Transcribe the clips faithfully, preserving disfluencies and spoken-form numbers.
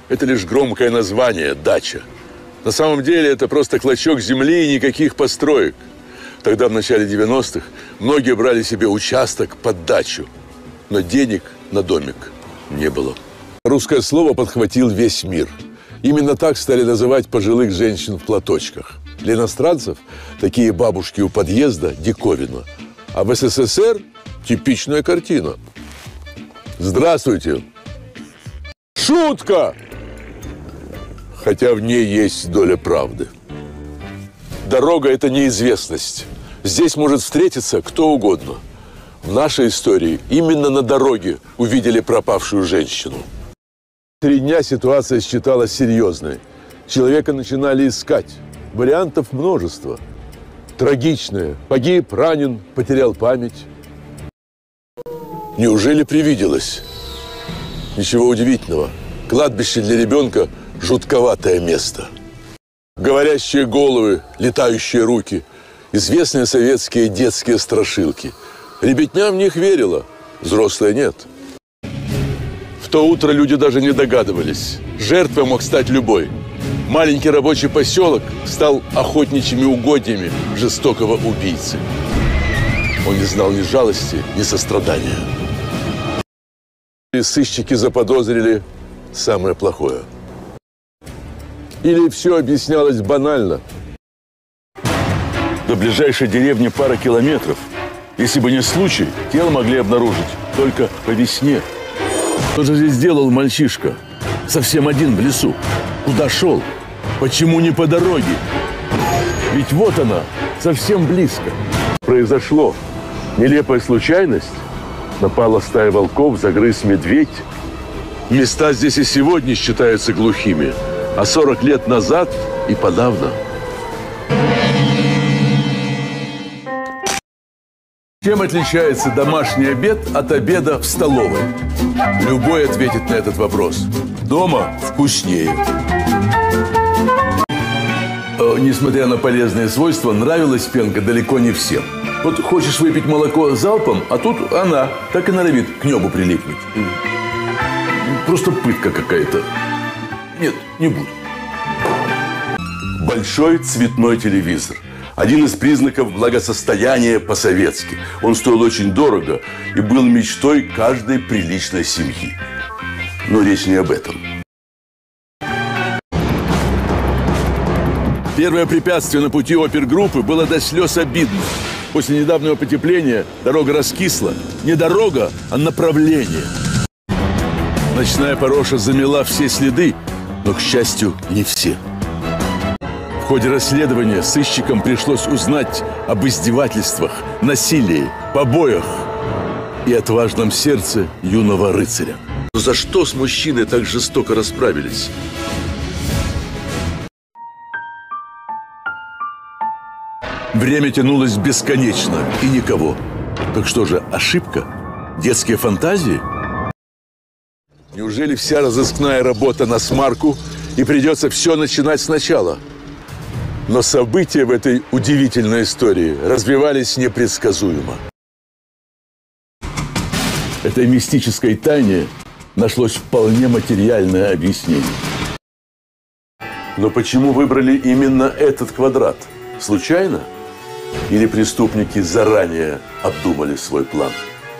это лишь громкое название «дача». На самом деле это просто клочок земли и никаких построек. Тогда, в начале девяностых, многие брали себе участок под дачу, но денег на домик не было. Русское слово подхватил весь мир. Именно так стали называть пожилых женщин в платочках. Для иностранцев такие бабушки у подъезда – диковина. А в СССР – типичная картина. Здравствуйте! Шутка! Хотя в ней есть доля правды. Дорога – это неизвестность. Здесь может встретиться кто угодно. В нашей истории именно на дороге увидели пропавшую женщину. Три дня ситуация считалась серьезной. Человека начинали искать. Вариантов множество. Трагичное. Погиб, ранен, потерял память. Неужели привиделось? Ничего удивительного. Кладбище для ребенка – жутковатое место. Говорящие головы, летающие руки, известные советские детские страшилки. Ребятня в них верила, взрослые нет. В то утро люди даже не догадывались. Жертвой мог стать любой. Маленький рабочий поселок стал охотничьими угодьями жестокого убийцы. Он не знал ни жалости, ни сострадания. И сыщики заподозрили самое плохое. Или все объяснялось банально. До ближайшей деревни пара километров. Если бы не случай, тело могли обнаружить только по весне. Что же здесь делал мальчишка? Совсем один в лесу. Куда шел? Почему не по дороге? Ведь вот она, совсем близко. Произошло. Нелепая случайность. Напала стая волков, загрыз медведь. Места здесь и сегодня считаются глухими. А сорок лет назад и подавно. Чем отличается домашний обед от обеда в столовой? Любой ответит на этот вопрос. Дома вкуснее. Несмотря на полезные свойства, нравилась пенка далеко не всем. Вот хочешь выпить молоко залпом, а тут она так и норовит к небу прилипнуть. Просто пытка какая-то. Нет, не буду. Большой цветной телевизор. Один из признаков благосостояния по-советски. Он стоил очень дорого и был мечтой каждой приличной семьи. Но речь не об этом. Первое препятствие на пути опергруппы было до слез обидно. После недавнего потепления дорога раскисла. Не дорога, а направление. Ночная пороша замела все следы, но, к счастью, не все. В ходе расследования сыщикам пришлось узнать об издевательствах, насилии, побоях и отважном сердце юного рыцаря. Но за что с мужчиной так жестоко расправились? Время тянулось бесконечно, и никого. Так что же, ошибка? Детские фантазии? Неужели вся разыскная работа на смарку, и придется все начинать сначала? Но события в этой удивительной истории развивались непредсказуемо. Этой мистической тайне нашлось вполне материальное объяснение. Но почему выбрали именно этот квадрат? Случайно? Или преступники заранее обдумали свой план?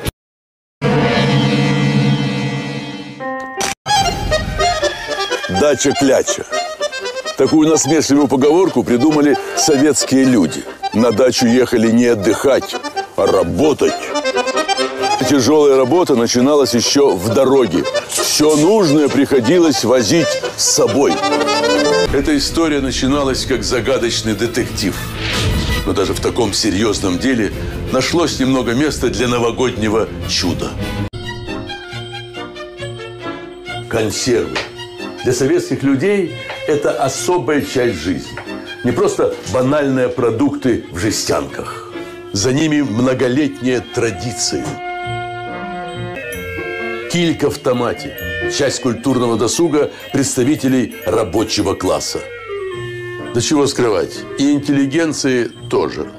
Дача-кляча. Такую насмешливую поговорку придумали советские люди. На дачу ехали не отдыхать, а работать. Тяжелая работа начиналась еще в дороге. Все нужное приходилось возить с собой. Эта история начиналась как загадочный детектив. Но даже в таком серьезном деле нашлось немного места для новогоднего чуда. Консервы. Для советских людей это особая часть жизни. Не просто банальные продукты в жестянках. За ними многолетние традиции. Килька в томате. Часть культурного досуга представителей рабочего класса. Да чего скрывать, и интеллигенции тоже.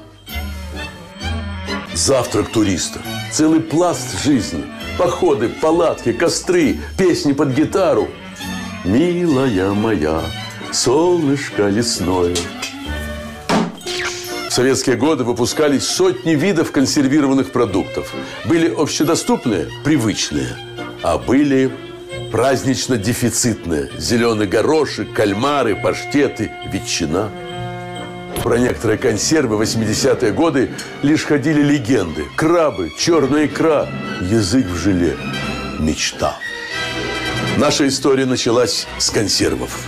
Завтрак туриста. Целый пласт жизни. Походы, палатки, костры, песни под гитару. милая моя, солнышко лесное. В советские годы выпускались сотни видов консервированных продуктов. Были общедоступные, привычные, а были празднично-дефицитные. Зеленый горошек, кальмары, паштеты, ветчина. Про некоторые консервы в восьмидесятые годы лишь ходили легенды. Крабы, черная икра, язык в желе. Мечта. Наша история началась с консервов.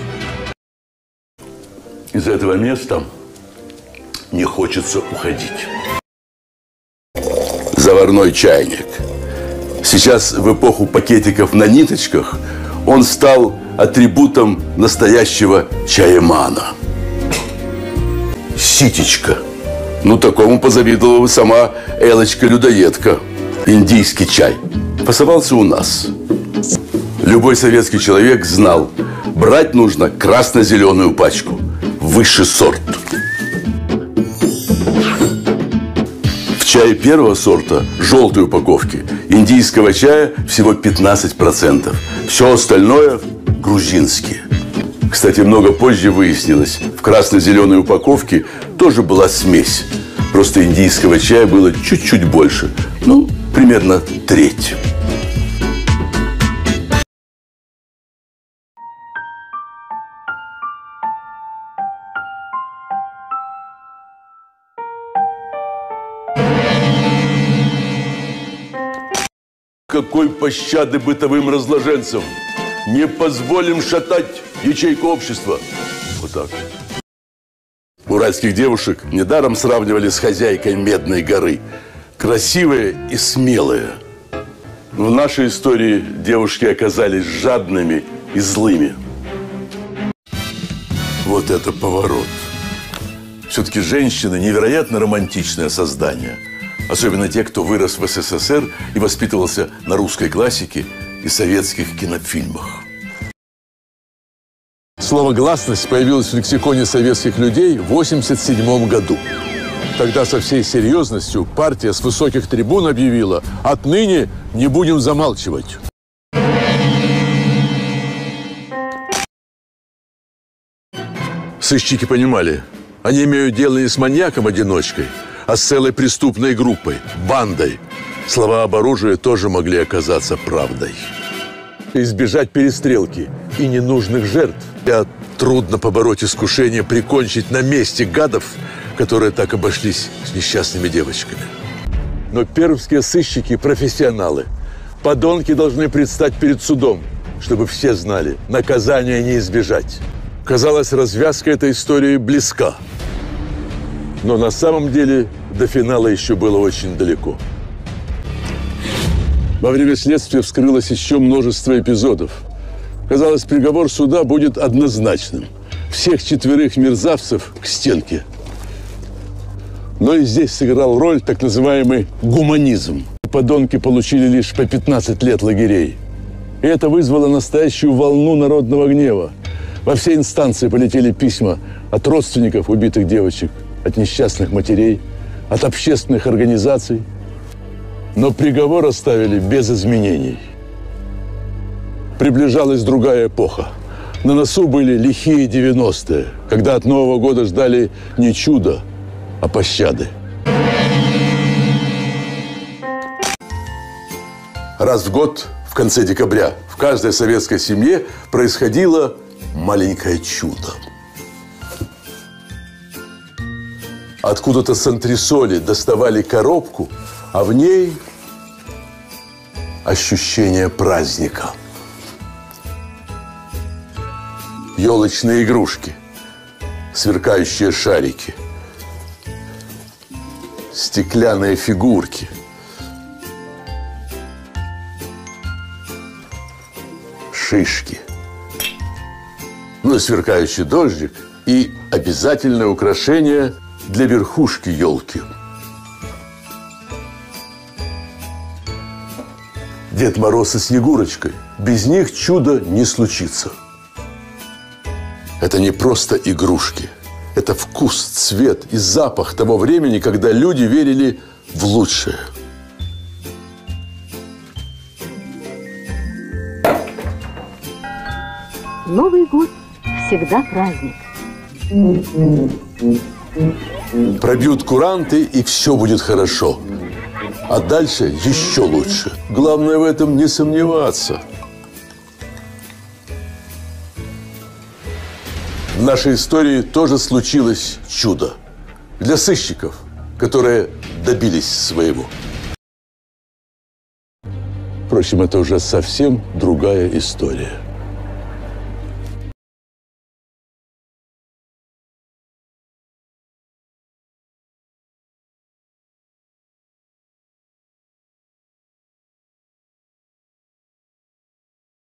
Из этого места не хочется уходить. Заварной чайник. Сейчас, в эпоху пакетиков на ниточках, он стал атрибутом настоящего чаемана. Ситечка. Ну, такому позавидовала бы сама Элочка-людоедка. Индийский чай. Пасовался у нас. Любой советский человек знал, брать нужно красно-зеленую пачку. Высший сорт. В чае первого сорта, желтой упаковки, индийского чая всего пятнадцать процентов. Все остальное грузинские. Кстати, много позже выяснилось, в красно-зеленой упаковке тоже была смесь. Просто индийского чая было чуть-чуть больше. Ну, примерно треть. Какой пощады бытовым разложенцам! Не позволим шатать ячейку общества. Вот так. Уральских девушек недаром сравнивали с хозяйкой Медной горы. Красивые и смелые. В нашей истории девушки оказались жадными и злыми. Вот это поворот. Все-таки женщины невероятно романтичное создание. Особенно те, кто вырос в СССР и воспитывался на русской классике и советских кинофильмах. Слово «гласность» появилось в лексиконе советских людей в восемьдесят седьмом году. Тогда со всей серьезностью партия с высоких трибун объявила: отныне не будем замалчивать. Сыщики понимали, они имеют дело не с маньяком-одиночкой, а с целой преступной группой, бандой. Слова об оружии тоже могли оказаться правдой. Избежать перестрелки и ненужных жертв. А трудно побороть искушение прикончить на месте гадов, которые так обошлись с несчастными девочками. Но пермские сыщики – профессионалы. Подонки должны предстать перед судом, чтобы все знали, наказания не избежать. Казалось, развязка этой истории близка. Но на самом деле до финала еще было очень далеко. Во время следствия вскрылось еще множество эпизодов. Казалось, приговор суда будет однозначным. Всех четверых мерзавцев к стенке. Но и здесь сыграл роль так называемый гуманизм. Подонки получили лишь по пятнадцать лет лагерей. И это вызвало настоящую волну народного гнева. Во все инстанции полетели письма от родственников убитых девочек, от несчастных матерей, от общественных организаций. Но приговор оставили без изменений. Приближалась другая эпоха. На носу были лихие девяностые, когда от Нового года ждали не чуда, а пощады. Раз в год, в конце декабря, в каждой советской семье происходило маленькое чудо. Откуда-то с антресоли доставали коробку, а в ней ощущение праздника. Елочные игрушки, сверкающие шарики, стеклянные фигурки, шишки, ну и сверкающий дождик и обязательное украшение для верхушки елки. Дед Мороз и Снегурочкой. Без них чудо не случится. Это не просто игрушки. Это вкус, цвет и запах того времени, когда люди верили в лучшее. Новый год всегда праздник. Пробьют куранты, и все будет хорошо. А дальше еще лучше. Главное в этом не сомневаться. В нашей истории тоже случилось чудо. Для сыщиков, которые добились своего. Впрочем, это уже совсем другая история.